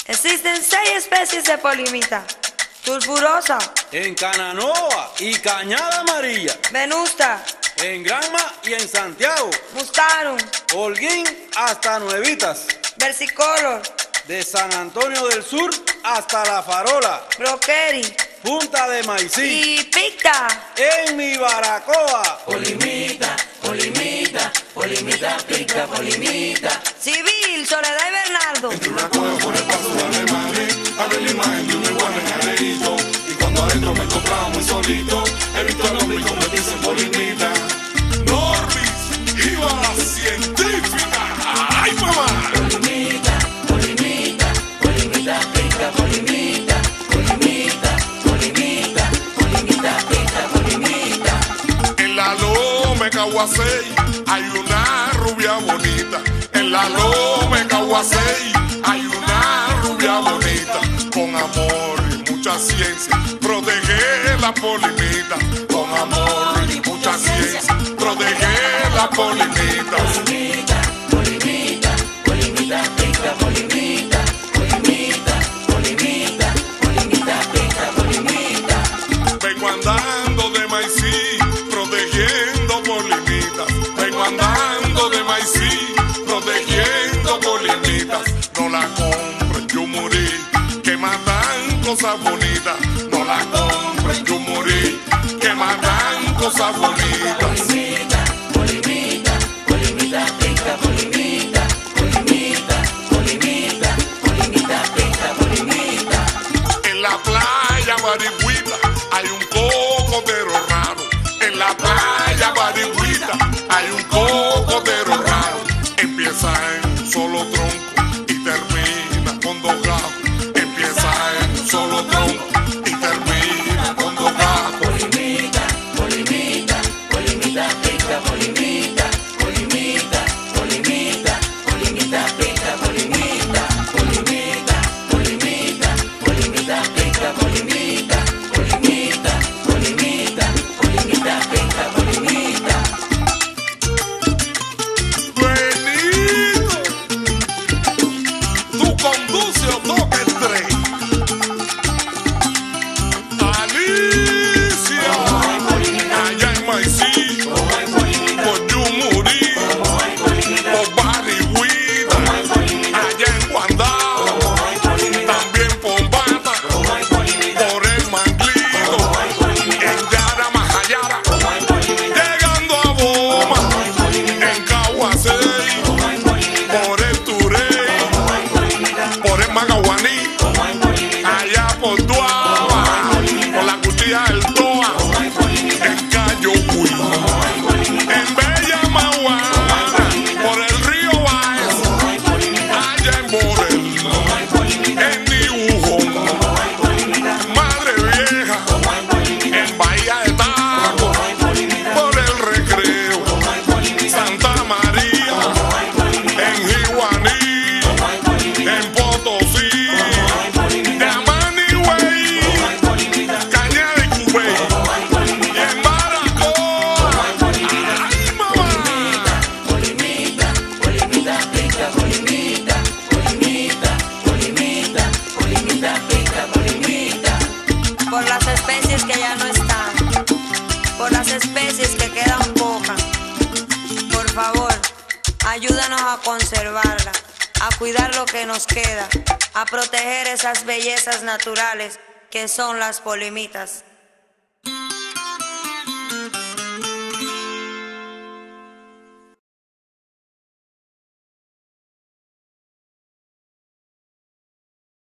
Existen 6 especies de polimita: sulfurosa, en Cananoa y Cañada Amarilla, venusta, en Granma y en Santiago, mustarum, Holguín hasta Nuevitas, versicolor, de San Antonio del Sur hasta La Farola, broqueri Punta de Maicí y picta. en mi Baracoa. Polimita, polimita, polimita, pica, polimita. Civil, Soledad y Bernardo. Entre una cueva por el paso de Alemania, a ver la imagen de un iguana en areito. Y cuando adentro me encontraba muy solito, he visto al hombre convertirse en polimita. Norbis, iba a la científica. ¡Ay, mamá! Polimita, polimita, polimita, pica, polimita. Polimita, polimita, polimita, pica, polimita. En la loma de Caguasey hay una rubia bonita. En la loma de Caguasey hay una rubia bonita. Con amor y mucha ciencia, protege la polimita. Con amor y mucha ciencia, protege la polimita. Polimita, polimita, polimita, pica, polimita. Polimita, polimita, polimita, pica, polimita. Vengo andando de Maicí, protegiendo polimitas. Vengo andando de Maicí, protegiendo polimitas. No la compren, yo morí, que matan cosas bonitas. No la compren, yo morí, que matan cosas bonitas. Polimita, polimita, polimita, pica, polimita. Polimita, polimita, polimita, pica, polimita. En la playa Barigüita hay un cocotero raro. En la playa Barigüita hay un cocotero raro. Empieza en un solo tronco y termina con 2 gajos. Empieza en un solo tronco y termina con 2 gajos. Polimita, polimita, polimita, pica, polimita. Polimita, polimita, polimita, pica, polimita. Polimita, polimita, polimita, pica, polimita. Polimita, polimita, polimita, pica, polimita. Benito, tú conduces o toca el tren. Alicia, allá en Maicí, por Yumurí, por Barigüita, allá en Guandao, también por Bata, por el Manglito, en Yara Majayara, llegando a Boma, en Caguasey, por el Turey, por el Magaguaní, allá por Tuaba, por la Cuchilla del Toa, en Cayo Cuy, en Bella Maguana, por el río Baez, allá en Borel, en Niujón, Madre Vieja, en Bahía de Tajo, por el Recreo, Santa María, en Jiguaní, en Potosí, de Amanigüey, Cañada de Cubey, y en Baracoa. ¡Ay, mamá! Polimita, polimita, pica, polimita. Polimita, polimita, polimita, pica, polimita. Por las especies que ya no están, por las especies que quedan pocas, por favor, ayúdanos a conservarla, a cuidar lo que nos queda, a proteger esas bellezas naturales que son las polimitas.